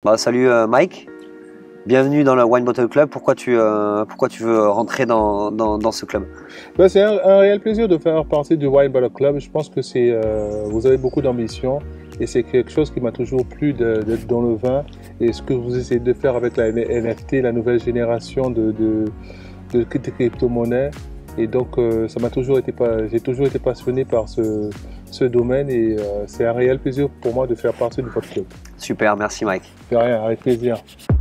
Salut Mike, bienvenue dans le Wine Bottle Club. Pourquoi tu veux rentrer dans ce club? C'est un réel plaisir de faire partie du Wine Bottle Club. Je pense que vous avez beaucoup d'ambition et c'est quelque chose qui m'a toujours plu d'être dans le vin. Et ce que vous essayez de faire avec la NFT, la nouvelle génération de crypto-monnaies. Et donc, j'ai toujours été passionné par ce domaine et c'est un réel plaisir pour moi de faire partie de votre club. Super, merci Mike. De rien, avec plaisir.